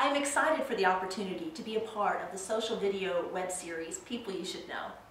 I'm excited for the opportunity to be a part of the social video web series People You Should Know.